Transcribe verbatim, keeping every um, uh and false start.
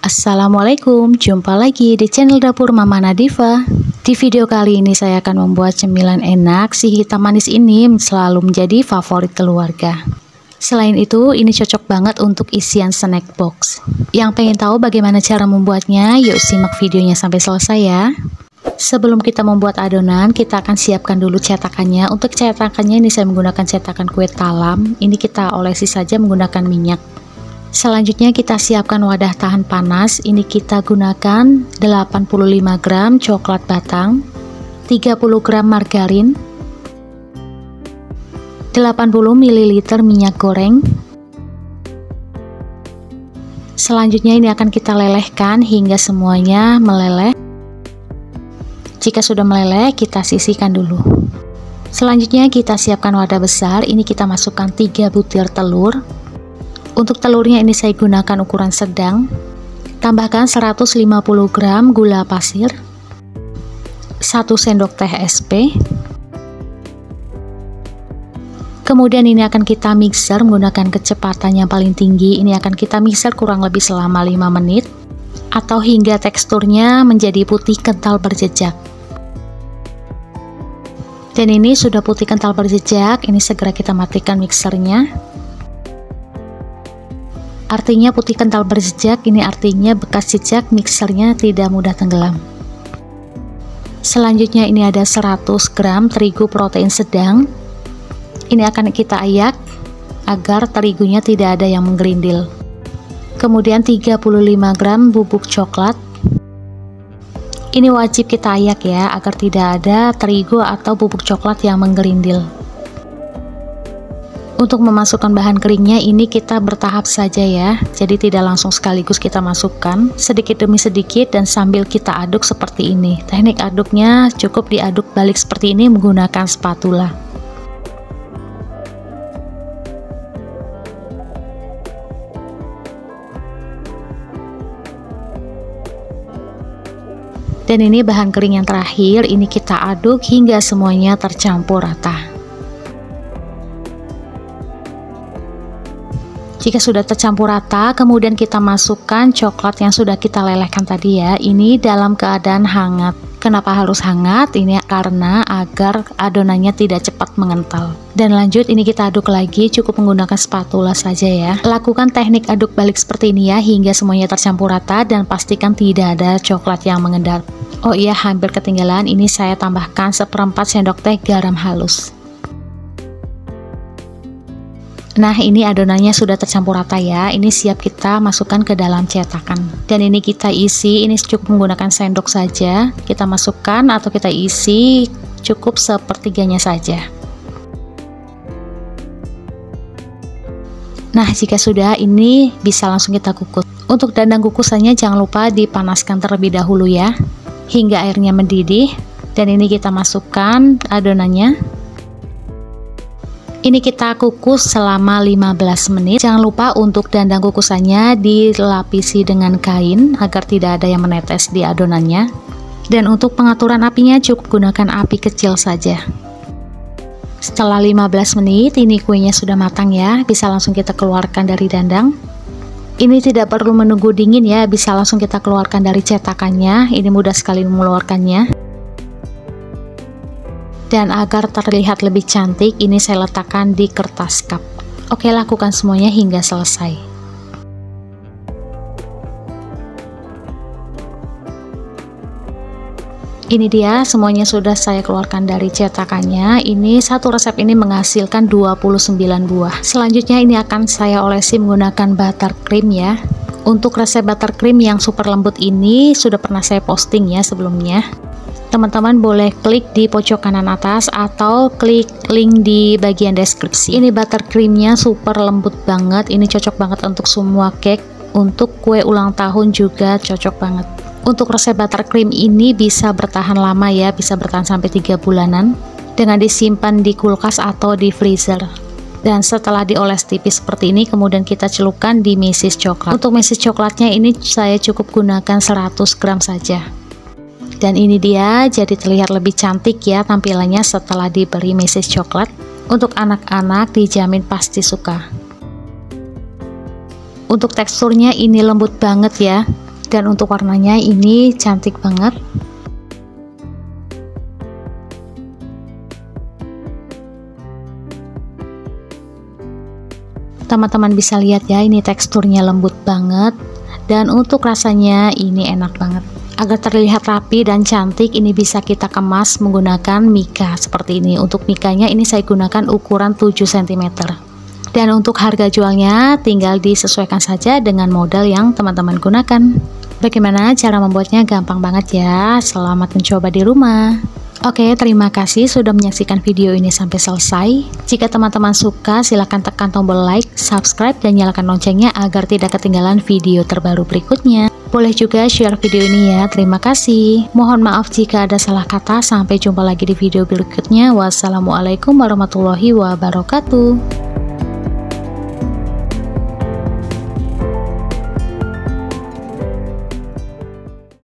Assalamualaikum, jumpa lagi di channel Dapur Mama Nadifa. Di video kali ini saya akan membuat cemilan enak. Si hitam manis ini selalu menjadi favorit keluarga. Selain itu, ini cocok banget untuk isian snack box. Yang pengen tahu bagaimana cara membuatnya, yuk simak videonya sampai selesai ya. Sebelum kita membuat adonan, kita akan siapkan dulu cetakannya. Untuk cetakannya ini saya menggunakan cetakan kue talam. Ini kita olesi saja menggunakan minyak. Selanjutnya kita siapkan wadah tahan panas. Ini kita gunakan delapan puluh lima gram coklat batang, tiga puluh gram margarin, delapan puluh mililiter minyak goreng. Selanjutnya ini akan kita lelehkan hingga semuanya meleleh. Jika sudah meleleh, kita sisihkan dulu. Selanjutnya kita siapkan wadah besar. Ini kita masukkan tiga butir telur. Untuk telurnya ini saya gunakan ukuran sedang. Tambahkan seratus lima puluh gram gula pasir, satu sendok teh es pe. Kemudian ini akan kita mixer menggunakan kecepatan yang paling tinggi. Ini akan kita mixer kurang lebih selama lima menit atau hingga teksturnya menjadi putih kental berjejak. Dan ini sudah putih kental berjejak, ini segera kita matikan mixernya. Artinya putih kental berjejak, ini artinya bekas jejak mixernya tidak mudah tenggelam. Selanjutnya ini ada seratus gram terigu protein sedang. Ini akan kita ayak agar terigunya tidak ada yang menggerindil. Kemudian tiga puluh lima gram bubuk coklat. Ini wajib kita ayak ya, agar tidak ada terigu atau bubuk coklat yang menggerindil. Untuk memasukkan bahan keringnya ini kita bertahap saja ya, jadi tidak langsung sekaligus kita masukkan, sedikit demi sedikit dan sambil kita aduk seperti ini. Teknik aduknya cukup diaduk balik seperti ini menggunakan spatula. Dan ini bahan kering yang terakhir, ini kita aduk hingga semuanya tercampur rata. Jika sudah tercampur rata, kemudian kita masukkan coklat yang sudah kita lelehkan tadi ya. Ini dalam keadaan hangat. Kenapa harus hangat? Ini karena agar adonannya tidak cepat mengental. Dan lanjut, ini kita aduk lagi, cukup menggunakan spatula saja ya. Lakukan teknik aduk balik seperti ini ya, hingga semuanya tercampur rata dan pastikan tidak ada coklat yang mengendap. Oh iya, hampir ketinggalan, ini saya tambahkan seperempat sendok teh garam halus. Nah, ini adonannya sudah tercampur rata ya. Ini siap kita masukkan ke dalam cetakan. Dan ini kita isi, ini cukup menggunakan sendok saja. Kita masukkan atau kita isi cukup sepertiganya saja. Nah, jika sudah, ini bisa langsung kita kukus. Untuk dandang kukusannya jangan lupa dipanaskan terlebih dahulu ya, hingga airnya mendidih. Dan ini kita masukkan adonannya. Ini kita kukus selama lima belas menit. Jangan lupa untuk dandang kukusannya dilapisi dengan kain agar tidak ada yang menetes di adonannya. Dan untuk pengaturan apinya cukup gunakan api kecil saja. Setelah lima belas menit, ini kuenya sudah matang ya. Bisa langsung kita keluarkan dari dandang. Ini tidak perlu menunggu dingin ya, bisa langsung kita keluarkan dari cetakannya. Ini mudah sekali mengeluarkannya. Dan agar terlihat lebih cantik, ini saya letakkan di kertas cup. Oke, lakukan semuanya hingga selesai. Ini dia, semuanya sudah saya keluarkan dari cetakannya. Ini satu resep ini menghasilkan dua puluh sembilan buah. Selanjutnya ini akan saya olesi menggunakan buttercream ya. Untuk resep buttercream yang super lembut ini sudah pernah saya posting ya sebelumnya. Teman-teman boleh klik di pojok kanan atas atau klik link di bagian deskripsi. Ini buttercreamnya super lembut banget. Ini cocok banget untuk semua cake. Untuk kue ulang tahun juga cocok banget. Untuk resep buttercream ini bisa bertahan lama ya, bisa bertahan sampai tiga bulanan dengan disimpan di kulkas atau di freezer. Dan setelah dioles tipis seperti ini, kemudian kita celupkan di meses coklat. Untuk meses coklatnya ini saya cukup gunakan seratus gram saja. Dan ini dia, jadi terlihat lebih cantik ya tampilannya setelah diberi meses coklat. Untuk anak-anak dijamin pasti suka. Untuk teksturnya ini lembut banget ya. Dan untuk warnanya ini cantik banget. Teman-teman bisa lihat ya, ini teksturnya lembut banget. Dan untuk rasanya ini enak banget. Agar terlihat rapi dan cantik, ini bisa kita kemas menggunakan mika seperti ini. Untuk mikanya ini saya gunakan ukuran tujuh sentimeter. Dan untuk harga jualnya tinggal disesuaikan saja dengan modal yang teman-teman gunakan. Bagaimana cara membuatnya? Gampang banget ya. Selamat mencoba di rumah. Oke, terima kasih sudah menyaksikan video ini sampai selesai. Jika teman-teman suka, silahkan tekan tombol like, subscribe, dan nyalakan loncengnya agar tidak ketinggalan video terbaru berikutnya. Boleh juga share video ini ya. Terima kasih. Mohon maaf jika ada salah kata. Sampai jumpa lagi di video berikutnya. Wassalamualaikum warahmatullahi wabarakatuh.